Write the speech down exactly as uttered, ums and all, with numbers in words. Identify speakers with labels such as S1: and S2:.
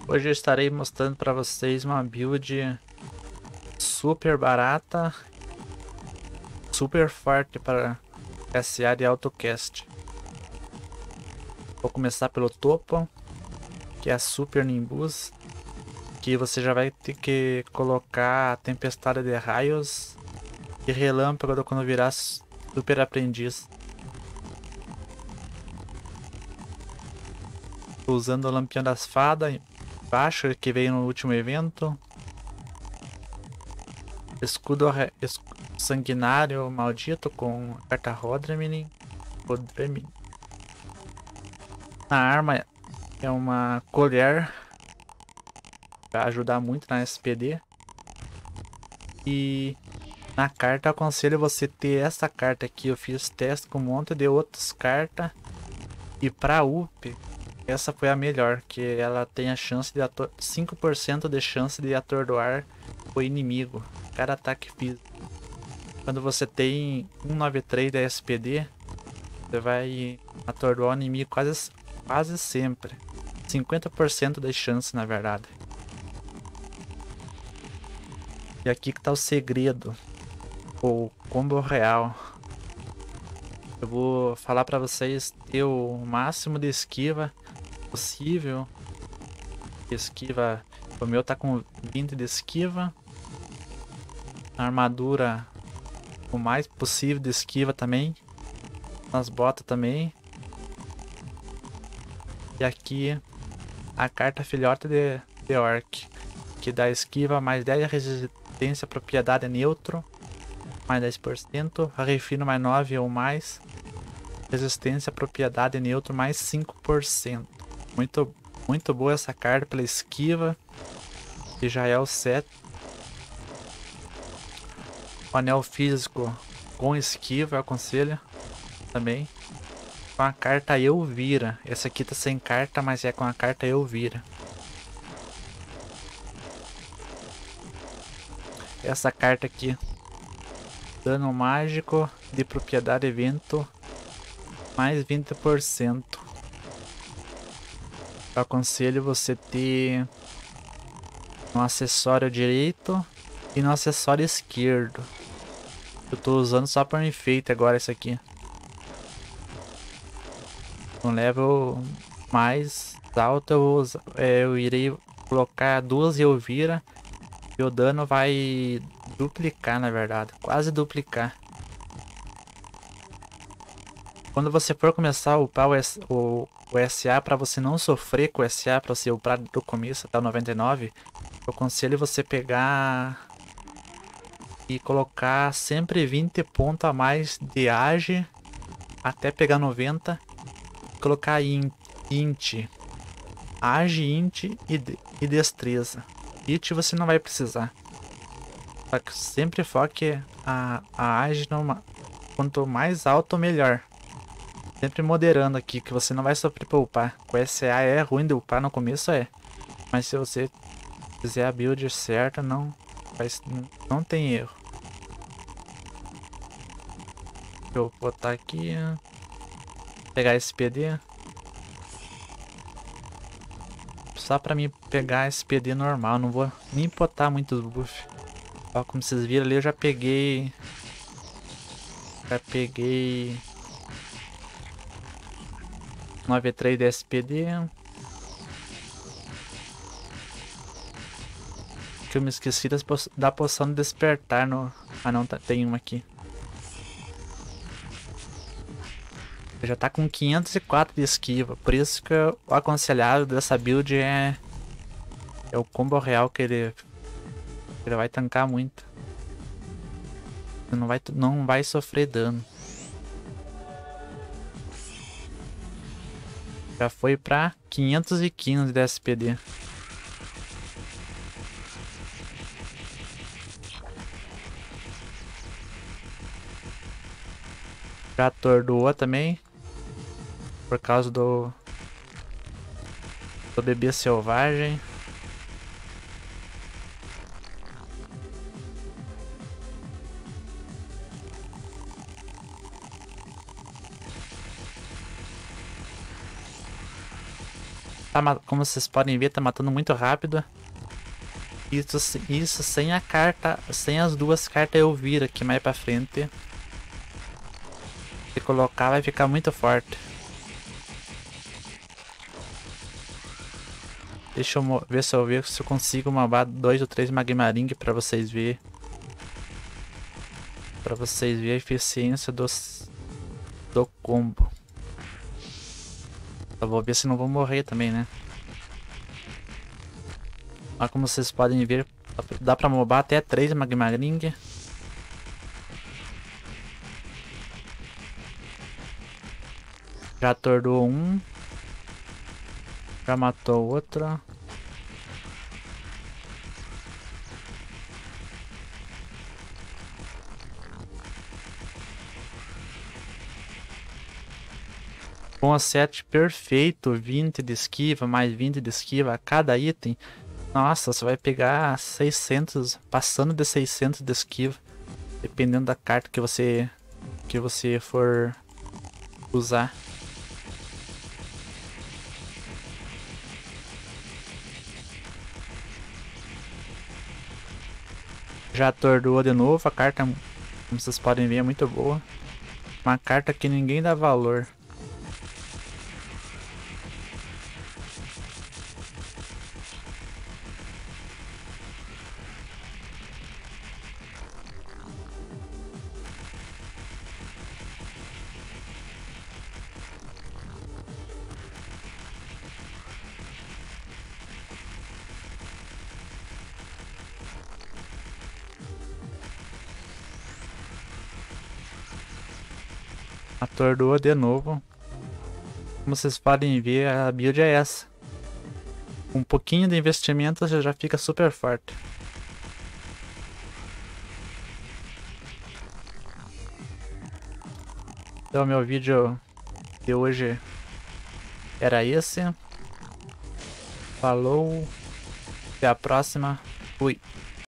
S1: Hoje eu estarei mostrando para vocês uma build super barata, super forte para S A de AutoCast. Vou começar pelo topo, que é a Super Nimbus, que você já vai ter que colocar a tempestade de raios e relâmpago quando virar Super Aprendiz. Tô usando o Lampião das Fadas baixo, que veio no último evento. Escudo es sanguinário maldito com a carta Rodremin. Rodremin. A arma é uma colher para ajudar muito na S P D. E na carta eu aconselho você ter essa carta aqui. Eu fiz teste com um monte de outras cartas. E para U P, essa foi a melhor, que ela tem a chance de cinco por cento de chance de atordoar o inimigo, cada ataque físico. Quando você tem cento e noventa e três da S P D, você vai atordoar o inimigo quase, quase sempre. cinquenta por cento de chance, na verdade. E aqui que tá o segredo, o combo real. Eu vou falar para vocês ter o máximo de esquiva possível. Esquiva, o meu tá com vinte de esquiva. A armadura o mais possível de esquiva também. Nas botas também. E aqui a carta filhote de, de Orc, que dá esquiva mais dez, resistência, propriedade neutro mais dez por cento, refino mais nove ou mais, resistência, propriedade neutro mais cinco por cento. Muito, muito boa essa carta pela esquiva, que já é o sete. O anel físico com esquiva eu aconselho também. Com a carta Elvira. Essa aqui tá sem carta, mas é com a carta Elvira. Essa carta aqui, dano mágico de propriedade evento mais vinte por cento. Eu aconselho você ter no acessório direito e no acessório esquerdo. Eu tô usando só para enfeite agora esse aqui. No level mais alto eu, vou usar, é, eu irei colocar duas Elvira e o dano vai duplicar, na verdade, quase duplicar. Quando você for começar a upar o, S, o, o S A, para você não sofrer com o S A, para você upar do começo até o noventa e nove, eu aconselho você pegar e colocar sempre vinte pontos a mais de age até pegar noventa. Colocar int, int age, int e, de, e destreza. It você não vai precisar. Só que sempre foque a, a age numa, quanto mais alto melhor. Sempre moderando aqui, que você não vai sofrer para upar. Com S A é ruim de upar no começo, é. Mas se você fizer a build certa, não, faz, não, não tem erro. Deixa eu botar aqui. Pegar esse P D. Só pra mim pegar esse P D normal. Não vou nem botar muitos buffs. Ó, como vocês viram ali, eu já peguei. Já peguei. noventa e três de S P D. Que eu me esqueci das po da poção de despertar no... Ah não, tá, tem uma aqui. Já tá com quinhentos e quatro de esquiva, por isso que o aconselhado dessa build é é o combo real, que ele ele vai tancar muito. Você não vai não vai sofrer dano. Já foi pra quinhentos e quinze de S P D. Já atordoou também. Por causa do, do bebê selvagem. Tá, como vocês podem ver, tá matando muito rápido. Isso, isso sem a carta, sem as duas cartas eu vir aqui mais pra frente. Se colocar vai ficar muito forte. Deixa eu ver se eu ver se eu consigo mobar dois ou três Magma Ring pra vocês verem. Pra vocês verem a eficiência dos, do combo. Eu vou ver se não vou morrer também, né? Mas como vocês podem ver, dá pra mobar até três Magma Ring. Já atordoou um. Já matou outra. Com a set perfeito, vinte de esquiva, mais vinte de esquiva a cada item. Nossa, você vai pegar seiscentos, passando de seiscentos de esquiva. Dependendo da carta que você, que você for usar. Já atordoou de novo, a carta, como vocês podem ver, é muito boa. Uma carta que ninguém dá valor. Atordoou de novo. Como vocês podem ver, a build é essa. Com um pouquinho de investimento você já fica super forte. Então meu vídeo de hoje era esse. Falou. Até a próxima. Fui.